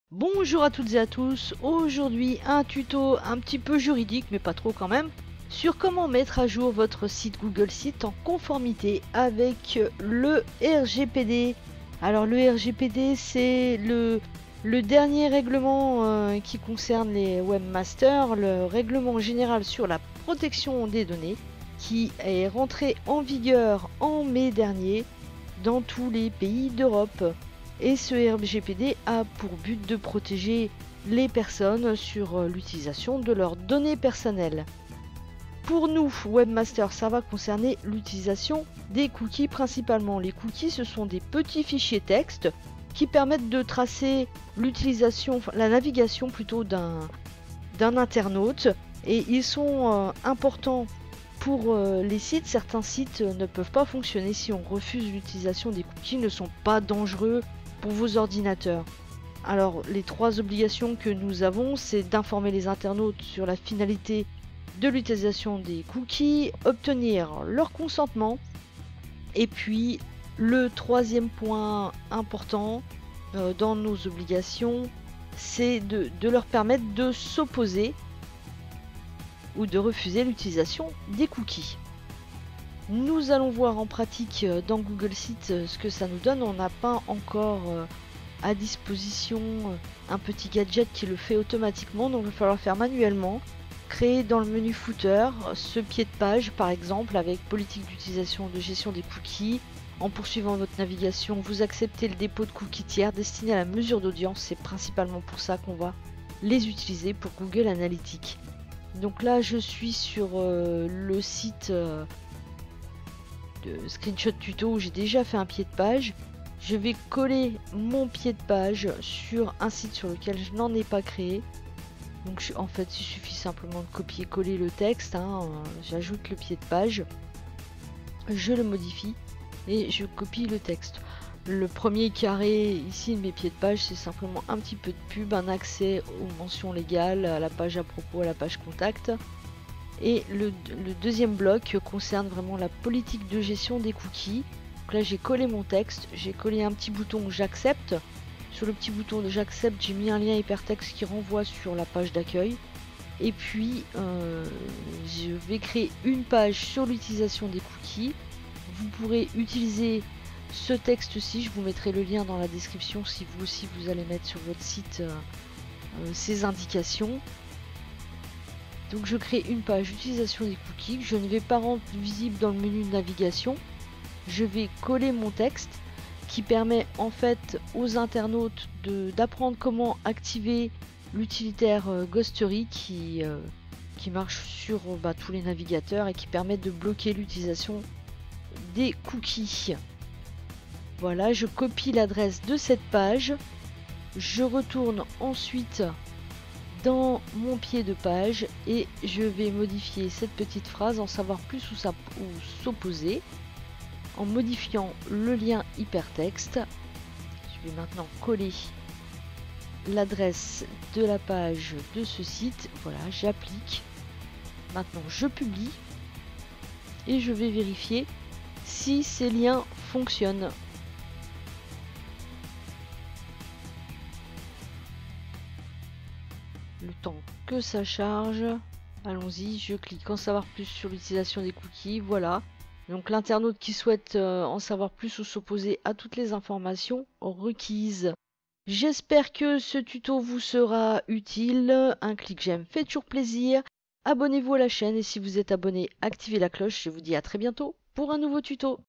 Bonjour à toutes et à tous, aujourd'hui un tuto un petit peu juridique mais pas trop quand même, sur comment mettre à jour votre site Google Sites en conformité avec le RGPD. Alors le RGPD c'est le dernier règlement qui concerne les webmasters, le règlement général sur la protection des données qui est rentré en vigueur en mai dernier dans tous les pays d'Europe. Et ce RGPD a pour but de protéger les personnes sur l'utilisation de leurs données personnelles. Pour nous, webmasters, ça va concerner l'utilisation des cookies principalement. Les cookies, ce sont des petits fichiers texte qui permettent de tracer l'utilisation, la navigation plutôt d'un internaute. Et ils sont importants pour les sites. Certains sites ne peuvent pas fonctionner si on refuse l'utilisation des cookies, ne sont pas dangereux pour vos ordinateurs. Alors les trois obligations que nous avons, c'est d'informer les internautes sur la finalité de l'utilisation des cookies, obtenir leur consentement, et puis le troisième point important dans nos obligations, c'est de leur permettre de s'opposer ou de refuser l'utilisation des cookies. Nous allons voir en pratique dans Google Sites ce que ça nous donne. On n'a pas encore à disposition un petit gadget qui le fait automatiquement, donc il va falloir faire manuellement. Créer dans le menu footer ce pied de page par exemple avec politique d'utilisation de gestion des cookies. En poursuivant votre navigation, vous acceptez le dépôt de cookies tiers destinés à la mesure d'audience. C'est principalement pour ça qu'on va les utiliser pour Google Analytics. Donc là je suis sur le site de screenshot tuto où j'ai déjà fait un pied de page. Je vais coller mon pied de page sur un site sur lequel je n'en ai pas créé. Donc en fait il suffit simplement de copier-coller le texte, j'ajoute le pied de page, je le modifie et je copie le texte. Le premier carré ici de mes pieds de page, c'est simplement un petit peu de pub, un accès aux mentions légales, à la page à propos, à la page contact. Et le deuxième bloc concerne vraiment la politique de gestion des cookies. Donc là j'ai collé mon texte, j'ai collé un petit bouton j'accepte. Sur le petit bouton de j'accepte, j'ai mis un lien hypertexte qui renvoie sur la page d'accueil. Et puis je vais créer une page sur l'utilisation des cookies. Vous pourrez utiliser ce texte-ci, je vous mettrai le lien dans la description si vous aussi vous allez mettre sur votre site ces indications. Donc je crée une page d'utilisation des cookies que je ne vais pas rendre visible dans le menu de navigation. Je vais coller mon texte qui permet en fait aux internautes d'apprendre comment activer l'utilitaire Ghostery qui marche sur tous les navigateurs et qui permet de bloquer l'utilisation des cookies. Voilà, je copie l'adresse de cette page. Je retourne ensuite dans mon pied de page et je vais modifier cette petite phrase en savoir plus ou s'opposer en modifiant le lien hypertexte. Je vais maintenant coller l'adresse de la page de ce site. Voilà, j'applique. Maintenant je publie et je vais vérifier si ces liens fonctionnent. Le temps que ça charge, allons-y, je clique en savoir plus sur l'utilisation des cookies, voilà. Donc l'internaute qui souhaite en savoir plus ou s'opposer à toutes les informations requises. J'espère que ce tuto vous sera utile, un clic j'aime fait toujours plaisir. Abonnez-vous à la chaîne et si vous êtes abonné, activez la cloche, je vous dis à très bientôt pour un nouveau tuto.